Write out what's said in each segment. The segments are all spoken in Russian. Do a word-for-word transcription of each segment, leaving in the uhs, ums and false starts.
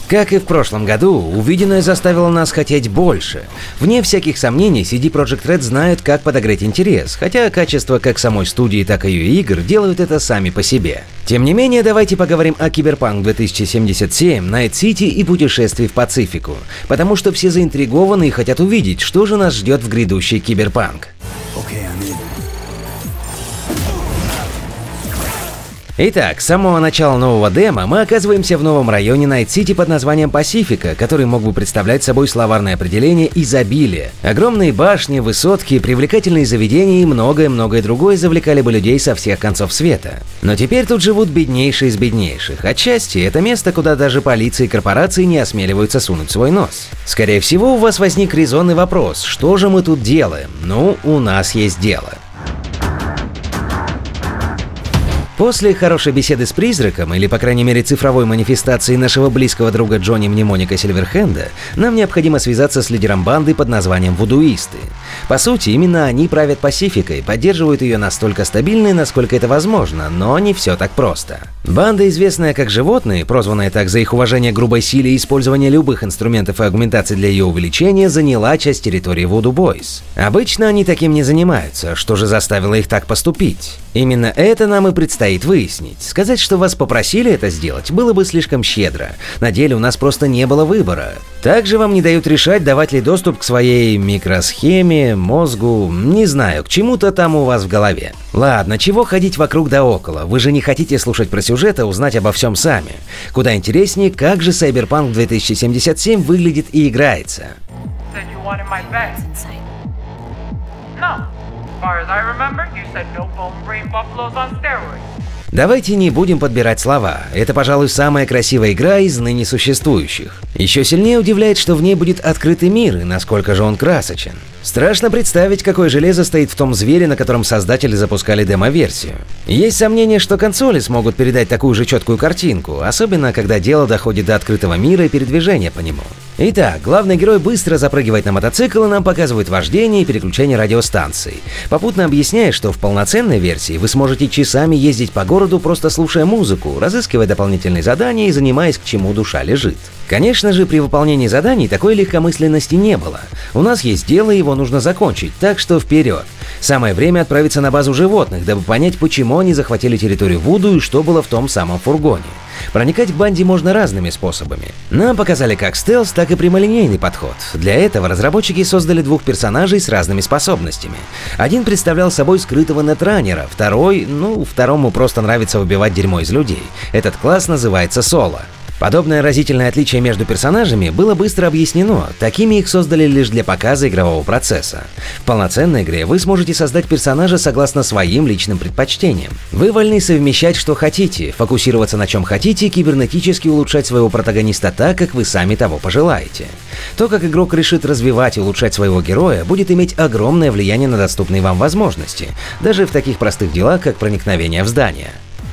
Как и в прошлом году, увиденное заставило нас хотеть больше. Вне всяких сомнений, си ди Projekt Red знают, как подогреть интерес, хотя качество как самой студии, так и ее игр делают это сами по себе. Тем не менее, давайте поговорим о Cyberpunk две тысячи семьдесят семь, Night City и путешествии в Пацифику, потому что все заинтригованы и хотят увидеть, что же нас ждет в грядущий Cyberpunk. Okay, I'm in. Итак, с самого начала нового демо мы оказываемся в новом районе Найт-Сити под названием Пасифика, который мог бы представлять собой словарное определение изобилия. Огромные башни, высотки, привлекательные заведения и многое-многое другое завлекали бы людей со всех концов света. Но теперь тут живут беднейшие из беднейших. Отчасти это место, куда даже полиция и корпорации не осмеливаются сунуть свой нос. Скорее всего, у вас возник резонный вопрос: что же мы тут делаем? Ну, у нас есть дело. После хорошей беседы с призраком, или по крайней мере цифровой манифестации нашего близкого друга Джонни Мнемоника Сильверхенда, нам необходимо связаться с лидером банды под названием Вудуисты. По сути, именно они правят Пасификой, поддерживают ее настолько стабильной, насколько это возможно, но не все так просто. Банда, известная как Животные, прозванная так за их уважение к грубой силе и использование любых инструментов и аугментаций для ее увеличения, заняла часть территории Voodoo Boys. Обычно они таким не занимаются, что же заставило их так поступить? Именно это нам и предстоит выяснить. Сказать, что вас попросили это сделать, было бы слишком щедро. На деле у нас просто не было выбора. Также вам не дают решать, давать ли доступ к своей микросхеме, мозгу, не знаю, к чему-то там у вас в голове. Ладно, чего ходить вокруг да около, вы же не хотите слушать про сюжет, а узнать обо всем сами. Куда интереснее, как же Cyberpunk две тысячи семьдесят семь выглядит и играется. Давайте не будем подбирать слова. Это, пожалуй, самая красивая игра из ныне существующих. Еще сильнее удивляет, что в ней будет открытый мир, и насколько же он красочен. Страшно представить, какое железо стоит в том звере, на котором создатели запускали демо-версию. Есть сомнение, что консоли смогут передать такую же четкую картинку, особенно когда дело доходит до открытого мира и передвижения по нему. Итак, главный герой быстро запрыгивает на мотоцикл и нам показывает вождение и переключение радиостанций, попутно объясняя, что в полноценной версии вы сможете часами ездить по городу, просто слушая музыку, разыскивая дополнительные задания и занимаясь, к чему душа лежит. Конечно же, при выполнении заданий такой легкомысленности не было. У нас есть дело, его нужно закончить, так что вперед. Самое время отправиться на базу животных, дабы понять, почему они захватили территорию Вуду и что было в том самом фургоне. Проникать к банде можно разными способами. Нам показали как стелс, так и прямолинейный подход. Для этого разработчики создали двух персонажей с разными способностями. Один представлял собой скрытого нетранера, второй, ну, второму просто нравится выбивать дерьмо из людей. Этот класс называется Соло. Подобное разительное отличие между персонажами было быстро объяснено, такими их создали лишь для показа игрового процесса. В полноценной игре вы сможете создать персонажа согласно своим личным предпочтениям. Вы вольны совмещать что хотите, фокусироваться на чем хотите и кибернетически улучшать своего протагониста так, как вы сами того пожелаете. То, как игрок решит развивать и улучшать своего героя, будет иметь огромное влияние на доступные вам возможности, даже в таких простых делах, как проникновение в здание.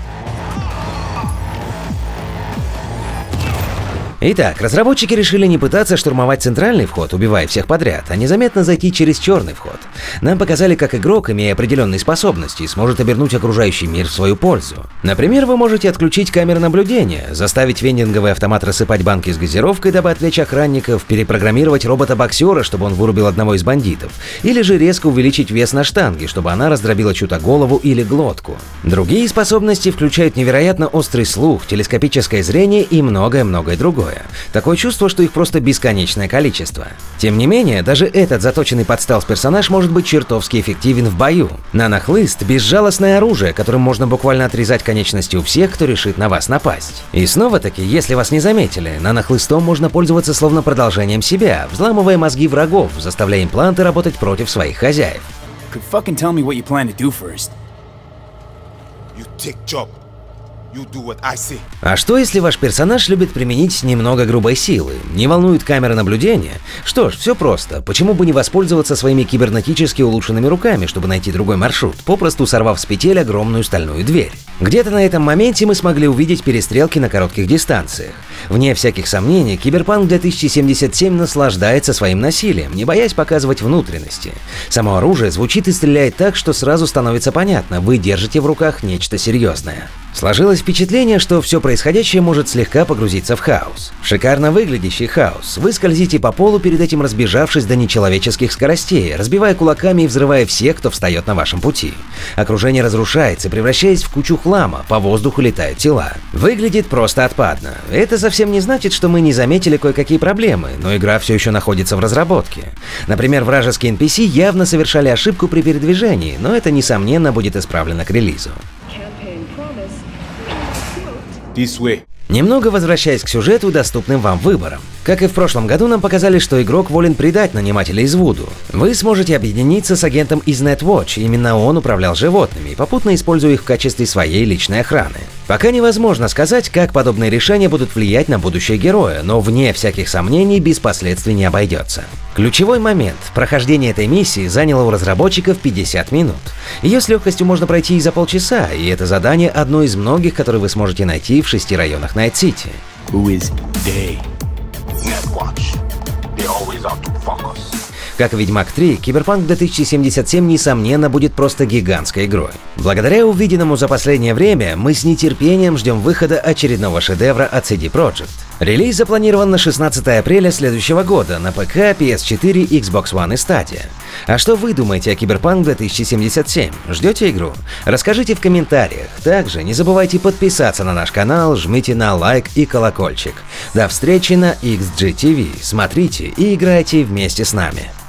Итак, разработчики решили не пытаться штурмовать центральный вход, убивая всех подряд, а незаметно зайти через черный вход. Нам показали, как игрок, имея определенные способности, сможет обернуть окружающий мир в свою пользу. Например, вы можете отключить камеры наблюдения, заставить вендинговый автомат рассыпать банки с газировкой, дабы отвлечь охранников, перепрограммировать робота-боксера, чтобы он вырубил одного из бандитов, или же резко увеличить вес на штанге, чтобы она раздробила чью-то голову или глотку. Другие способности включают невероятно острый слух, телескопическое зрение и многое-многое другое. Такое чувство, что их просто бесконечное количество. Тем не менее, даже этот заточенный под стелс персонаж может быть чертовски эффективен в бою. Нанохлыст – безжалостное оружие, которым можно буквально отрезать конечности у всех, кто решит на вас напасть. И снова-таки, если вас не заметили, нанохлыстом можно пользоваться словно продолжением себя, взламывая мозги врагов, заставляя импланты работать против своих хозяев. А что, если ваш персонаж любит применить немного грубой силы? Не волнует камеры наблюдения? Что ж, все просто. Почему бы не воспользоваться своими кибернетически улучшенными руками, чтобы найти другой маршрут, попросту сорвав с петель огромную стальную дверь? Где-то на этом моменте мы смогли увидеть перестрелки на коротких дистанциях. Вне всяких сомнений, Cyberpunk две тысячи семьдесят семь наслаждается своим насилием, не боясь показывать внутренности. Само оружие звучит и стреляет так, что сразу становится понятно, вы держите в руках нечто серьезное. Сложилось впечатление, что все происходящее может слегка погрузиться в хаос. Шикарно выглядящий хаос. Вы скользите по полу, перед этим разбежавшись до нечеловеческих скоростей, разбивая кулаками и взрывая всех, кто встает на вашем пути. Окружение разрушается, превращаясь в кучу хлама, по воздуху летают тела. Выглядит просто отпадно. Это совсем не значит, что мы не заметили кое-какие проблемы, но игра все еще находится в разработке. Например, вражеские эн пи си явно совершали ошибку при передвижении, но это, несомненно, будет исправлено к релизу. This way. Немного возвращаясь к сюжету и доступным вам выборам. Как и в прошлом году, нам показали, что игрок волен предать нанимателя из Вуду. Вы сможете объединиться с агентом из Netwatch, именно он управлял животными, попутно используя их в качестве своей личной охраны. Пока невозможно сказать, как подобные решения будут влиять на будущее героя, но вне всяких сомнений без последствий не обойдется. Ключевой момент – прохождение этой миссии заняло у разработчиков пятьдесят минут. Ее с легкостью можно пройти и за полчаса, и это задание одно из многих, которые вы сможете найти в шести районах Найт-Сити. Who is they? Netwatch. They're always out to fuck us. Как и Ведьмак три, Киберпанк две тысячи семьдесят семь, несомненно, будет просто гигантской игрой. Благодаря увиденному за последнее время, мы с нетерпением ждем выхода очередного шедевра от си ди Projekt. Релиз запланирован на шестнадцатое апреля следующего года на ПК, пи эс четыре, Xbox One и Stadia. А что вы думаете о Киберпанк две тысячи семьдесят семь? Ждете игру? Расскажите в комментариях. Также не забывайте подписаться на наш канал, жмите на лайк и колокольчик. До встречи на икс джи ти ви. Смотрите и играйте вместе с нами.